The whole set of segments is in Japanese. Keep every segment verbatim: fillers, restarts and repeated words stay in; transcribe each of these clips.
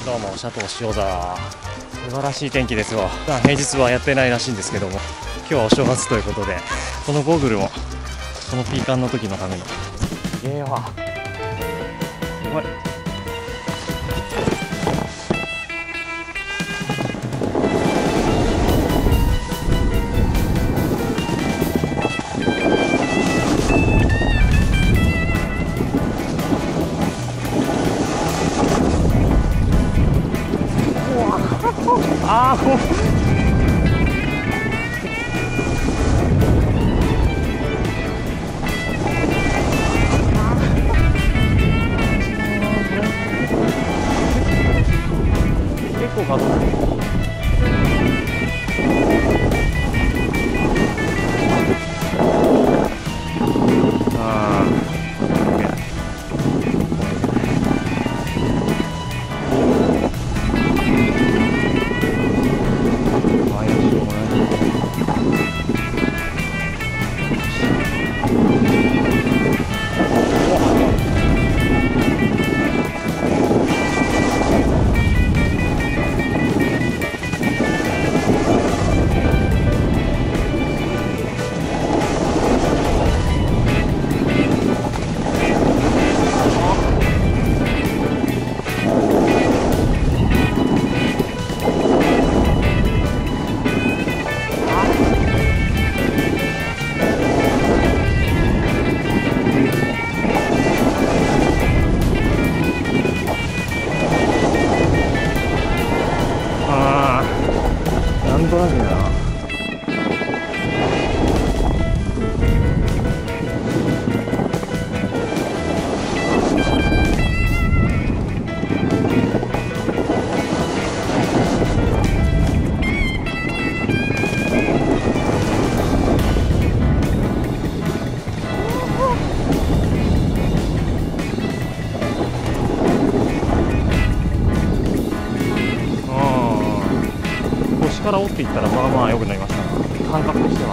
どうもシャトー塩沢、素晴らしい天気ですよ。普段平日はやってないらしいんですけども、今日はお正月ということでこのゴーグルをこのピーカンの時のために。すげえわ、すごい。あー、結構ガトあーなんとなくな。腰から折っていったらまあまあ良くなりました、感覚としては。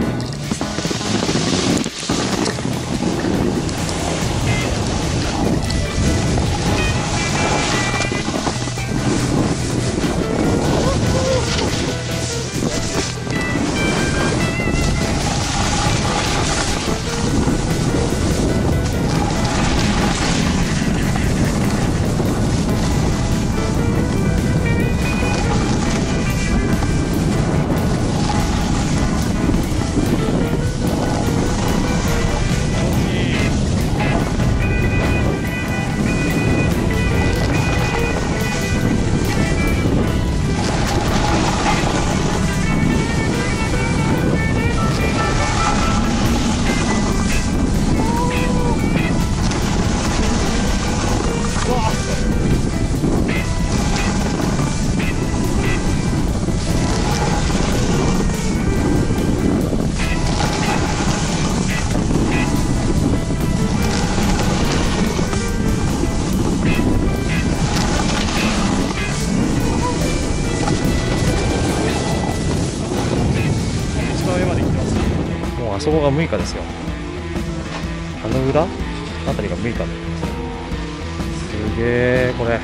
もうあそこがムイカですよ。あの裏あたりがムイカで、すげえこれ。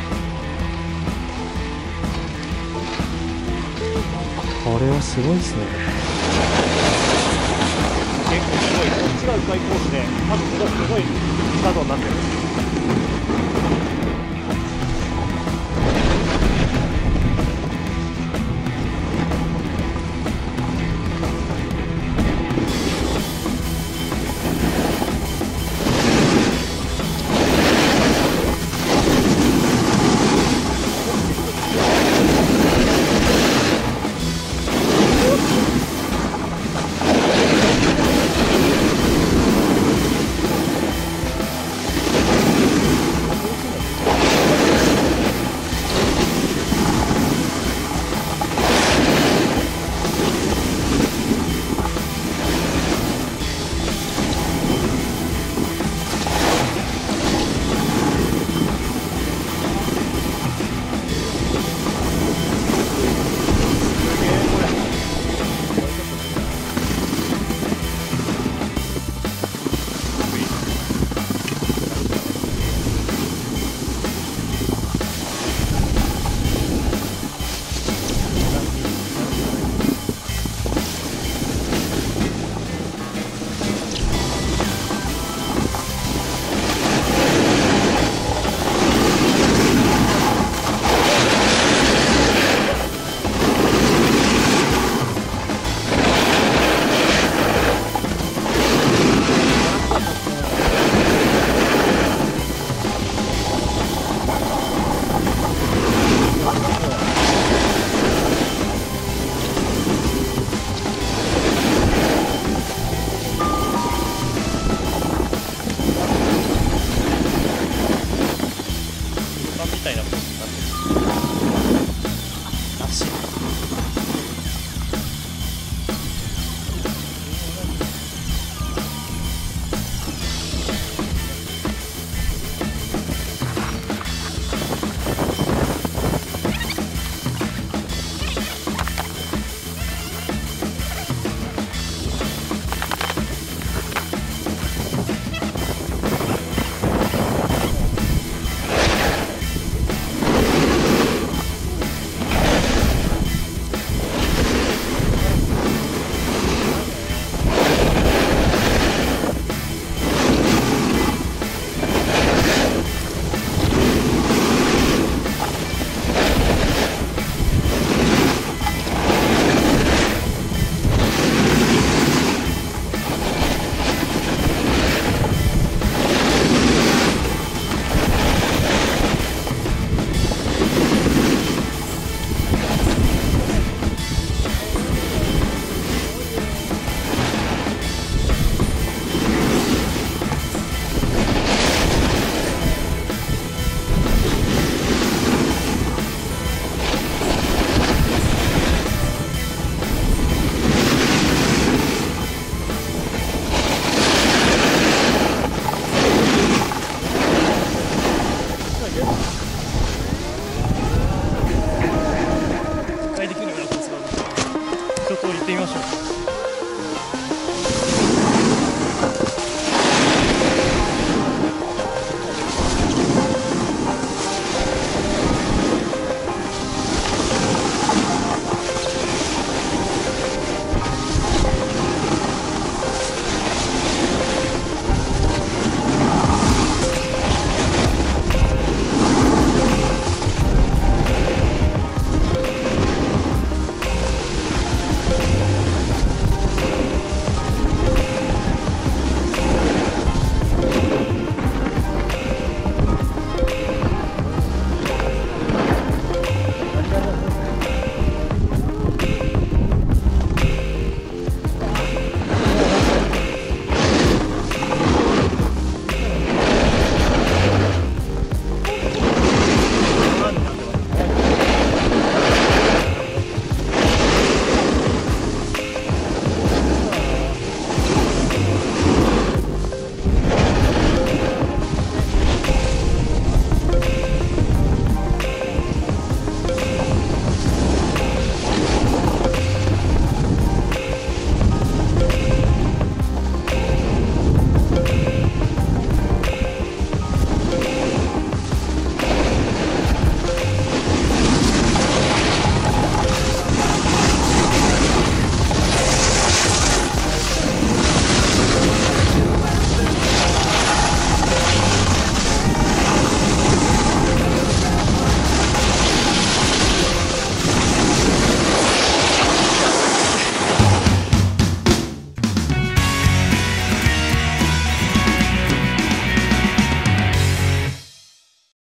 これはすごいですね。結構すごい、こっちが迂回コースで多分すごいすごいスタートになってる。